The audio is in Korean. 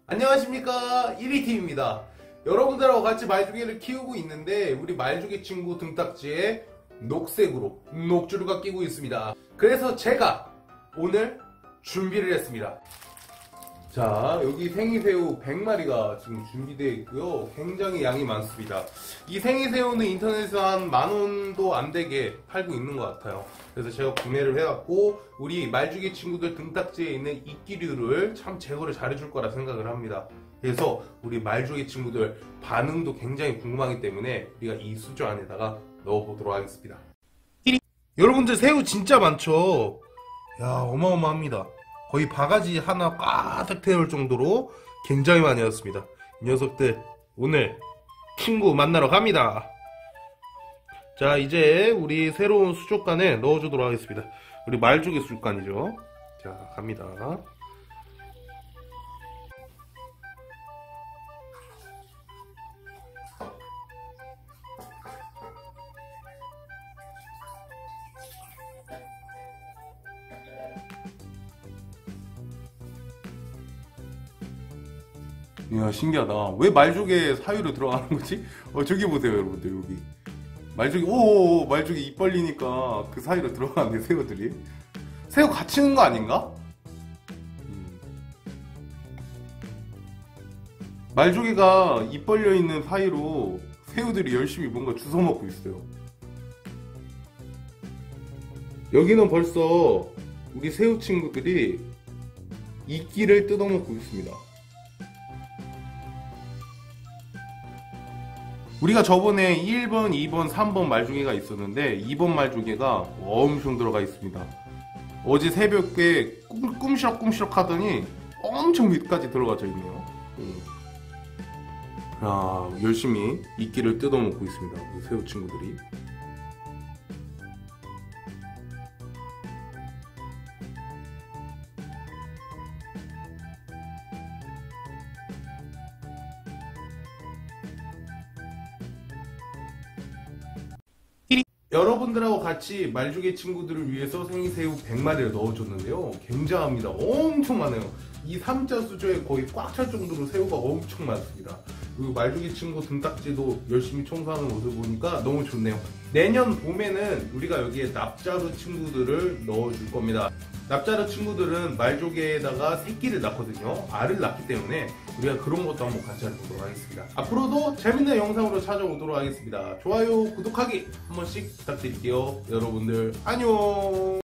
안녕하십니까, 1위팀입니다. 여러분들하고 같이 말조개를 키우고 있는데 우리 말조개 친구 등딱지에 녹색으로 녹주류가 끼고 있습니다. 그래서 제가 오늘 준비를 했습니다. 자, 여기 생이새우 100마리가 지금 준비되어 있고요. 굉장히 양이 많습니다. 이 생이새우는 인터넷에서 한 10,000원도 안 되게 팔고 있는 것 같아요. 그래서 제가 구매를 해갖고 우리 말조개 친구들 등딱지에 있는 이끼류를 참 제거를 잘해줄 거라 생각을 합니다. 그래서 우리 말조개 친구들 반응도 굉장히 궁금하기 때문에 우리가 이 수조 안에다가 넣어보도록 하겠습니다. 여러분들 새우 진짜 많죠? 야, 어마어마합니다. 거의 바가지 하나 꽉 태울 정도로 굉장히 많이 왔습니다. 이 녀석들 오늘 친구 만나러 갑니다. 자, 이제 우리 새로운 수족관에 넣어주도록 하겠습니다. 우리 말조개 수족관이죠. 자, 갑니다. 이야, 신기하다. 왜 말조개 사유로 들어가는 거지? 저기 보세요, 여러분들. 여기 말조개, 오, 말조개 입 벌리니까 그 사이로 들어가네, 새우들이. 새우 갇히는 거 아닌가? 말조개가 입 벌려 있는 사이로 새우들이 열심히 뭔가 주워 먹고 있어요. 여기는 벌써 우리 새우 친구들이 이끼를 뜯어먹고 있습니다. 우리가 저번에 1번, 2번, 3번 말조개가 있었는데 2번 말조개가 엄청 들어가 있습니다. 어제 새벽에 꿈시럭꿈시럭 하더니 엄청 밑까지 들어가져 있네요. 야, 열심히 이끼를 뜯어먹고 있습니다, 우리 새우 친구들이. 여러분들하고 같이 말조개 친구들을 위해서 생이새우 100마리를 넣어줬는데요. 굉장합니다. 엄청 많아요. 이 3자 수조에 거의 꽉 찰 정도로 새우가 엄청 많습니다. 그리고 말조개 친구 등딱지도 열심히 청소하는 모습 보니까 너무 좋네요. 내년 봄에는 우리가 여기에 납자루 친구들을 넣어줄 겁니다. 납자루 친구들은 말조개에다가 새끼를 낳거든요. 알을 낳기 때문에 우리가 그런 것도 한번 같이 해보도록 하겠습니다. 앞으로도 재밌는 영상으로 찾아오도록 하겠습니다. 좋아요, 구독하기 한 번씩 부탁드릴게요. 여러분들 안녕.